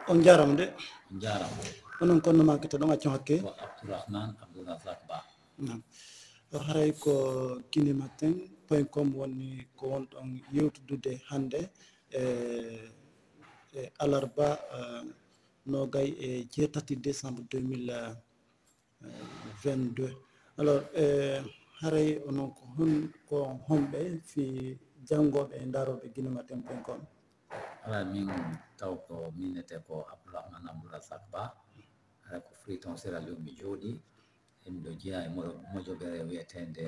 on jaram de jaram onon kono makete ɗon accon hakke ko Abdourahmane Abdourazak Ba haray ko Guinée Matin point com woni ko wonɗon yewtudude hannde alarba nogay e 7 décembre 2022 alors haray onon ko homɓe fi janngoɓe e daroɓe Guinée Matin point com ala min taw ko minete ko Abdourahmane Abdourazak Ba ala ko Freetown Sierra Leone mi jooɗi emiɗo jeeya e mojoɓere wiyetende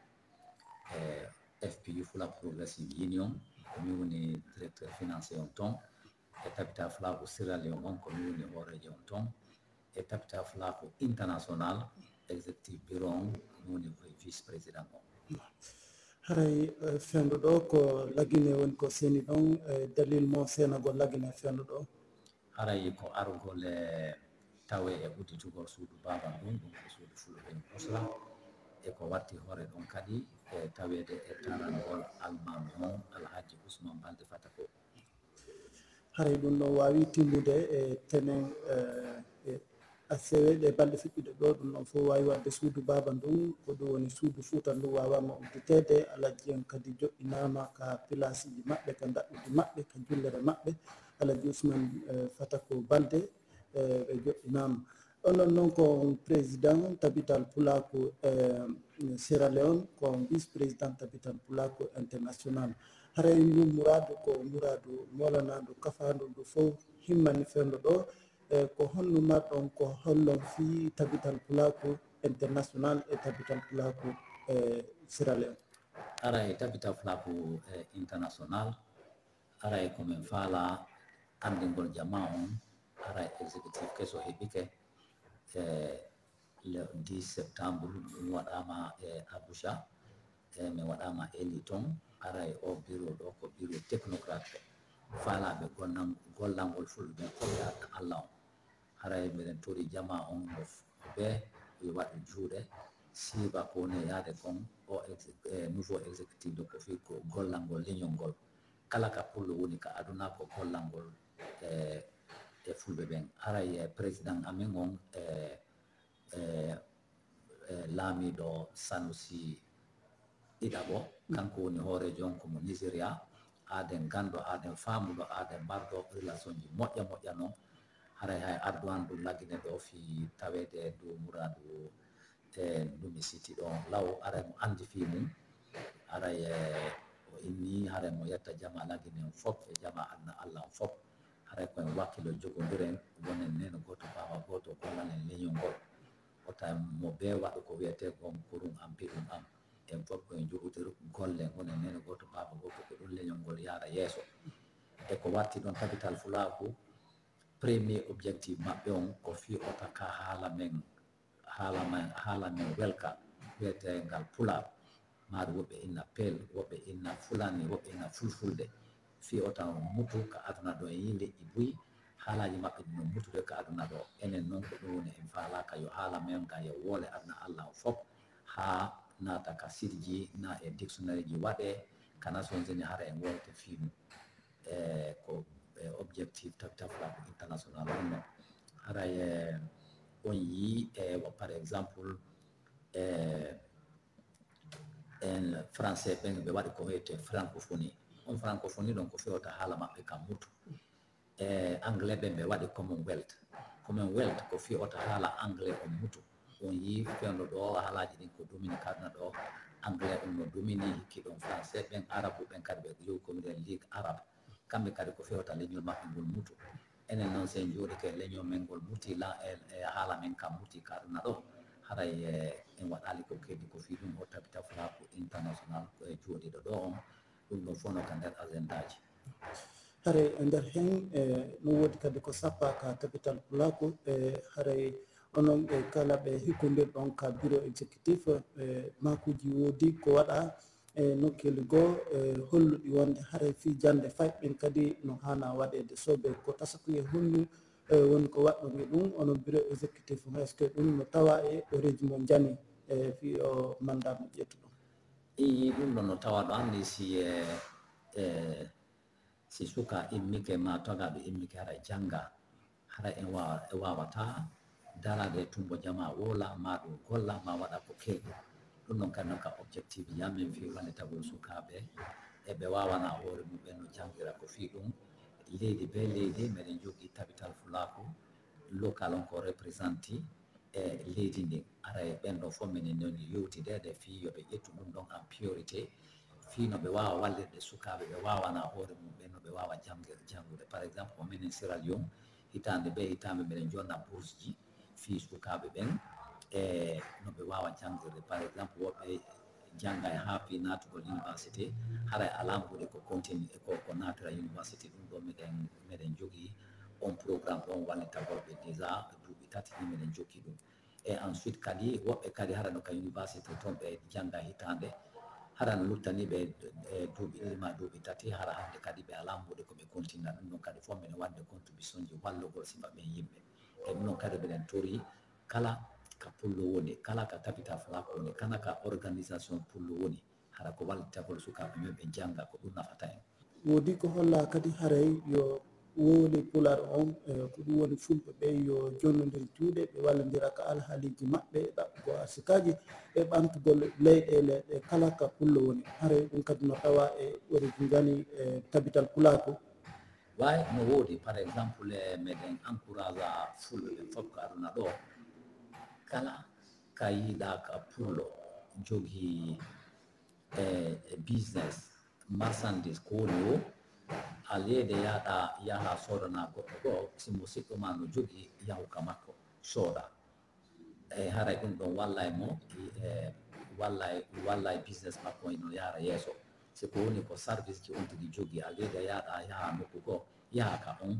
FPU Fula Progressive Union komi woni directeur financier on ton e tabita flago Sierra Leone on komi woni horejo on ton e tabita flago international executive bureau on komi woni vice président on haray fendu ɗo ko lagine woni ko seni ɗon dalil mo senagol lagine fendu ɗo haray ko argol tawe e udditugol suudu babal ɗum ɗum ko suudu fulɓe Osla e ko watti hoore ɗon kadi e tawede e tarangol almami on Alhaji Ousmane Balde Fatako haray ɗum ɗon wawi timmude e tenen ACW ɗe balɗe fiɓɓiɗe ɗo ɗum ɗon fof wawi wadde suudu baba ndun ko ɗum woni suudu Fouta ndu wawama udditede Alaji en kadi joƴƴinama ka place ji maɓɓe ka daɓɓude maɓɓe ka jullere maɓɓe Alaji Ousmane Fatako Balde ɓe joƴƴinama onon noon ko président tabital pulako Sierra Leone ko vice président tabital pulako international haray ndu mouradu ko mouradu molanaɗo kafandu ndu fof himmani fendu ɗo ko honno marɗon ko hollon fi tabital pulako international e tabital pulako Sierra Leone ara e tabital pulako international ara e komin faala andingol jama on ara exécutif keso heɓike le 10 septembre ɗum waɗama e Abuja mi waɗama eli ton ara e o bureau ɗo ko bureau technocrate faalaɓe gollangol fulɓe koɓe adda Allah on haray mbiɗen tori jama on ɓe yo waɗu juuɗe siiba ko woni yaade kon o nouveau exécutif de ko fi ko gollangol leñol ngol kala ka pullo woni ka aduna ko gollangol e fulɓe ɓen haray président amin on laamiɗo Sanusi ɗiɗaɓo kanko woni hoorejo on komo Nigéria aaden ganndo aaden faamuɗo aaden mbarɗo relation ji moƴƴa noon haray hay ardoine ɗum lagine ɗo fi tawede dow mouradu ɗumi siti ɗon law aray mo andi fi mum aray o inni haray mo yetta jama lagine on fof e jama adna Allah on fof haray koyen wakkilo jogodiren wonen neno goto bawa goto gollalen leñol ngol ota mo be waɗa ko wiyete gon kurum am piɗum am en fof koyen jogodir golle wonen neno goto bawa goto ko ɗum leñol ngol yara yeeso e ko watti ɗon tabital fulaku premier objectif maɓɓe on ko fi ota ka haala men welka wiyete ngal pula maɗo woɓɓe inna pel woɓɓe inna fulani woɓɓe inna fulfulde fi ota mutu ka aduna ɗo e yi leƴƴi buyi haalaji maɓɓe ɗino mutude ka aduna ɗo enen noon ko ɗum woni en faalaka yo haala men ga yo woole aduna Allah o fof ha naata ka sirji na e dictionnaire ji waɗe ka Nations Unies hara en wolte fiimu ko objectif tabitafulaku international onno haray on yi par exemple en français ɓen ɓe waɗi ko wiyete francophonie on francophonie ɗon ko fewta haala maɓɓe kam mutu anglais ɓen ɓe waɗi commonwealth ko fewta haala anglais on mutu on yi fewno ɗo haalaji ɗin ko domini kaduna ɗo anglais on no domini hikki ɗon français ɓen arabe ɓen kadi ɓe yowi ko wiɗen ligue arabe kamɓe kadi ko fewta leñol maɓɓe ngol mutu enen noon sen jooɗi ke leñol men ngol muti e haala men kam muti kaduna ɗo haray en waɗali ko kedi ko fi ɗum o tabita fulaku international ko e jooɗiɗo ɗo on ɗum ɗon fof no ka nder agenda ji haray e nder hen no woodi kadi ko sappaka tabital pulaku haray onon ɓe kala ɓe hikkodirɗon ka bureau exécutif makuji woodi ko waɗa e nokkeli goo holluɗi wonde haray fi jande fayɓen kadi no hana waɗede soɓe ko tasakuye honnu woni ko waɗɗoni ɗum onon bureau exécutif est ce que ɗum no tawa e ɗoreji mo jani fi o mandat mo ƴettu ɗum ɗum ɗon no tawa ɗo anndi si suka immike ma tagaɗo immike hara janga hara en wawata darade tumbo jama wola ma ɗum golla ma waɗa ko kelɗum ɗum noon kadi noon ka objectif yamin fi wonde tagol sukaɓe eɓe wawana hoore mumen no jangira ko fi ɗum leydi be leydi meɗen jogui tabital fulaku local on ko représenti e leydi ndin ara e ɓenɗo fof minen noni yewtidede fi yoɓe ƴettu ɗum ɗon en priorité fi no ɓe wawa wallirde sukaɓe ɓe wawana hoore mumen no ɓe wawa jangude par exemple ko minen Sierra Leone hitande be hitande mbiɗen jonna bourse ji fi sukaɓe ɓen e no ɓe wawa jangirde par exemple woɓɓe jangga e haafi natugol université haray alambude ko continue ko natira université ɗum ɗo meɗen jogui on programme ɗon wallitagol ɓe déjà duuɓi tati ɗi meɗen jokki ɗum et ensuite kadi woɓɓe kadi harano ka université toon ɓe jangga hitande harano luttaniɓe duuɓi ɗiɗi ma duuɓi tati hara hande kadi ɓe alambude koɓe continue ɗum ɗon kadi fof mene wadde contribution ji wallugol sifa ɓen yimɓe e ɗum ɗon kadi ɓeɗen tori kala ka pullo woni kala ka capital flako woni kala ka organisation pullo woni hara ko wallitagol sukaɓe men ɓe jangga ko ɗum nafata en woodi ko holla kadi haray yo wowli pular on ko ɗum woni fulɓe ɓe yo jonnodir juuɗe ɓe wallodira ka alhaaliji maɓɓe ɗaɓɓugo arsikaji e ɓamtugol leyɗele ɗe kala ka pullo woni haray ɗum kadi no tawa e origine e tabital pulako way no woodi par exemple meɗen encourage a fulɓe ɓen fof ko aduna ɗo kala ka yiiɗa ka pullo jogii business marchandise ko woni o a leyde yaha sodana goɗɗo ɗo simo siɗɗo ma no jogii yahu ka makko sooda e haray ɗum ɗon walla e mo walla e business makko no yara yeeso si ko woni ko service ji on tigi jogii a leyde yaha nokku goo yaha ka on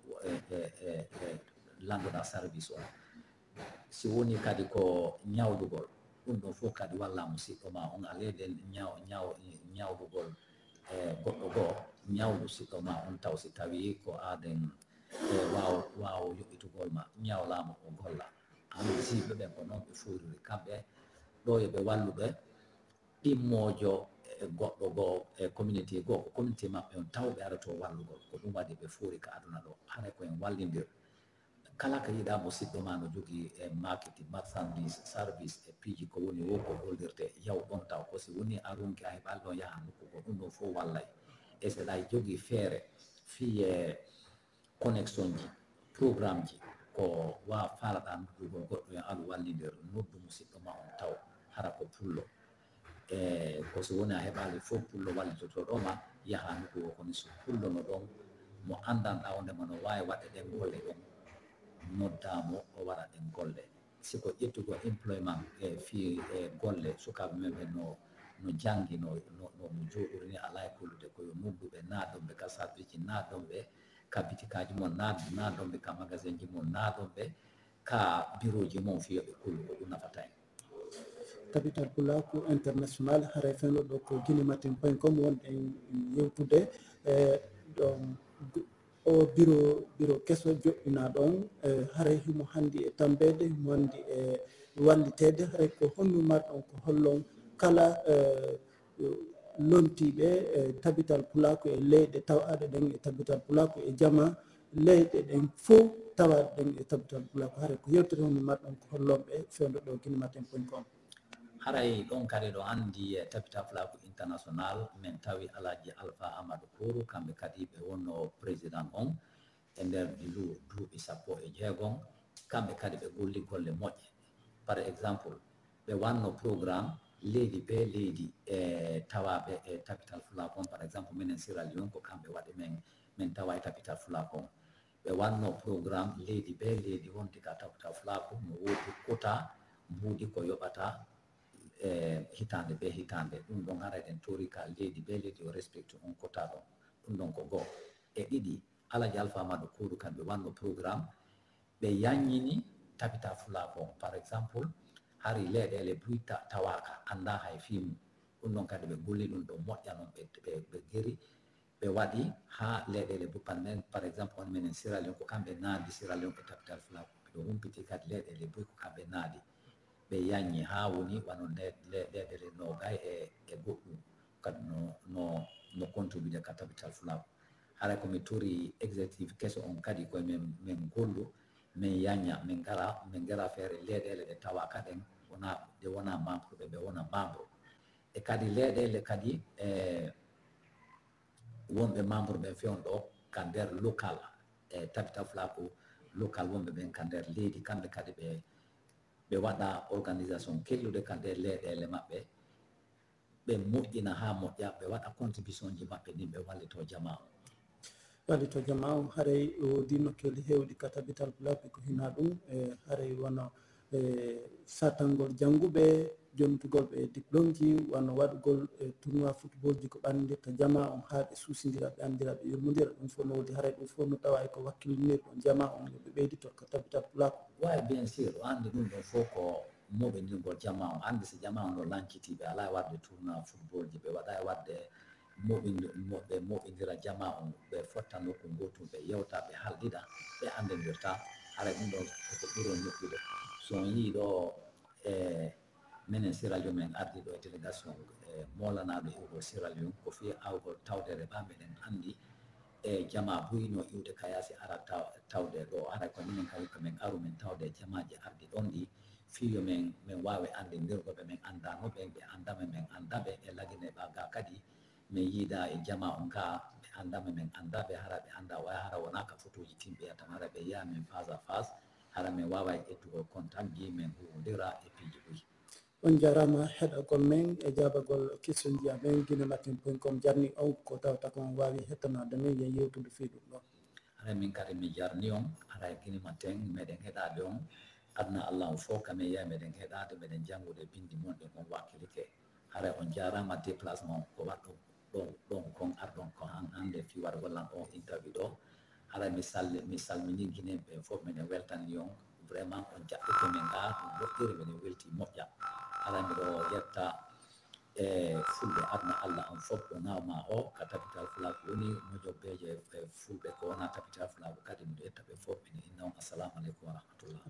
landoɗa service o si woni kadi ko ñawlugol ɗum ɗon fof kadi walla musidɗo ma on a leyde ñawlugol goɗɗo goo ñawlu siɗɗo ma on taw si tawi ko aden wawo yoɓitugol ma ñawlama o golla an siɓe ɓen ko noon ɓe fuuriri kamɓe ɗo yoɓe walluɓe ɗimmojo goɗɗo goo e communauté goo ko communauté maɓɓe on taw ɓe arato wallugol ko ɗum waɗi ɓe fuuri ka aduna ɗo hara koyen wallidir kala ko yiɗa musidɗo ma no jogii e marketing marchandise service e piiji ko woni wo ko hollirde yaw ɗon taw ko si woni a runki a heɓal ɗon yaha nokkugo ɗum ɗon fof wallay e so ɗa jogii feere fiye connexion ji programme ji ko falaɗa noddugol goɗɗo en aɗa wallidir noddu musidɗo ma on taw hara ko pullo e ko so woni a heɓali fof pullo wallitotoɗoma yaha nokkugo kono so pullo no ɗon mo andanɗa wondema no wawi waɗe ɗen golle ɗon noddamo o waɗa ɗen golle siko ƴettugo employment e fi e golle sukaɓe men ɓe no jangi no jooɗori ni ala e kollude koyo nodduɓe naɗonɓe ka service ji naɗonɓe ka bitikaji mon naɗonɓe ka magasin ji mon naɗonɓe ka bureau ji mon fiyoɓe kollugo ɗum nafata en capital pulaku international haray fenɗo ɗo ko guinematine.com wonɗen yewtude ɗon o bureau kesso joɗɗina ɗon haray himo handi e tambede himo handi e wallitede haray ko honnu marɗon ko hollon kala lontiɓe e tabital pulaku e leyɗe tawaɗe ɗen e tabital pulaku e jama leyɗe ɗen fof tawaɗe ɗen e tabital pulaku haray ko yewtere honnu marɗon ko hollonɓe fewdo ɗo guinematine.com haray ɗon kadi ɗo anndi e tabital flaku international min tawi alaji alpha amadou kourou kamɓe kadi ɓe wonno président on e nder duuɓi 16 kamɓe kadi ɓe golli golle moƴƴe par exemple ɓe wanno programme leydi be leydi e tawaɓe e tabital flaku on par exemple minen Sierra Leone ko kamɓe waɗi min tawa e tabital flaku on ɓe wanno programme leydi be leydi wonti ka tabital flaku no woodi quota mbuuɗi ko yoɓata hitande be hitande ɗum ɗon hara en tori ka leydi be leydi o respecte on quota ɗon ɗum ɗon ko goo e ɗiɗi alaji alpha amadou kourou kamɓe wanno programme ɓe yanñini tabital fulako on par exemple hari leyɗele buy tawaka anda hay fimu ɗum ɗon kadi ɓe golli ɗum ɗo moƴƴa noon ɓe geri ɓe waɗi ha leyɗele bupan men par exemple on minen Sierra Leone ko kamɓe naadi Sierra Leone e tabital fulako ɓe humpiti kadi leyɗele buy ko kamɓe naadi ɓe yanñi ha woni wano leyɗele nogay e goɗɗum kadi no contribude ka tabital fulaku hara ko mi turi executive keso on kadi ko men gollu min yanya min gara feere leeɗele ɗe tawa kaɗen wona membre ɓe wona membre e kadi leeɗele kadi wonɓe membre ɓen fewn ɗo ka nder local e tabita flaco local wonɓe ɓen ka nder leydi kamɓe kadi ɓe waɗa organisation kellude ka nder leeɗele maɓɓe ɓe moƴƴina ha moƴƴa ɓe waɗa contribution ji maɓɓe ɗin ɓe wallito jama o wallito jama o haray o dinno kelli hewɗi ka tabital flaco ko hina ɗum e haray wono satangol jannguɓe jontugol ɓe diplôme ji wano waɗugol tournoi football ji ko ɓandirta jama on haa ɓe suusindira ɓe anndira ɓe yurmodira ɗum fof no wodi haray ɗum fof no tawa ko wakkillinir ɗon jama on yo ɓe ɓeydito ko tabital flaco wawi bien sûr o anndi ɗum ɗon fof ko moɓindirgol jama on anndi so jama on no lancitiɓe ala waɗde tournoi football ji ɓe waɗa waɗde ɓe moɓindira jama on ɓe fotta nokku gotum ɓe yewta ɓe halɗiɗa ɓe anndidirta haray ɗum ɗon koko ɓuuro moƴƴude so on yii ɗo minen Sierra Leone men ardi ɗo e délégation molanaɗo iwgol Sierra Leone ko fi awgol tawdere ɓa meɗen anndi e jama buyino iwde ka yaasi ara tawde ɗo haray ko minen kadi ko min aru min tawde jamaji ardi ɗon ɗi fiyo min wawi anndindirgoɓe min anndano ɓe ɓe andame min andaɓe e lagine ɓa ga kadi min yiida e jama on ga ɓe andame min andaɓe hara ɓe anda waya hara wona ka photo ji timɓe tan hara ɓe yiya min face à face hara min wawa ƴettugol contact ji min huwodira e piiji ɓuyi on jarama heɗagol men e jabagol question ji amen guinematine.com jarni on ko tawta kon wawi hettanade men yen yewtude fiiɗum ɗo haray min kadi mi jarni on haray guinématin meɗen heɗade on adna Allah on fof kamin yiya meɗen heɗade meɗen janngude bindi monɗen on wakkilike haray on jarama déplacement ko waɗɗo ɗon kon arɗon ko hande fi waɗa gollan on interview ɗo haray mi salmini guinéɓe fof meɗen weltani on vraiment on jaɓɓike men ga ɗum moƴƴiri meɗen welti moƴƴa haray mbiɗo yetta e fulɓe adna Allah on fof ɗo nawma o ka tabital flaco woni mojobbeje fulɓe ko wona tabital flaco kadi miɗo yetta ɓe fof mine inna on assalamu aleykum wa rahmatullah